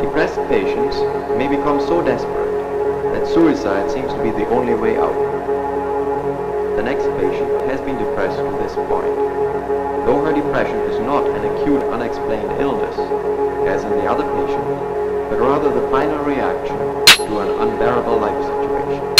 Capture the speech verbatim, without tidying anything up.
Depressed patients may become so desperate that suicide seems to be the only way out. The next patient has been depressed to this point, though her depression is not an acute unexplained illness, as in the other patient, but rather the final reaction to an unbearable life situation.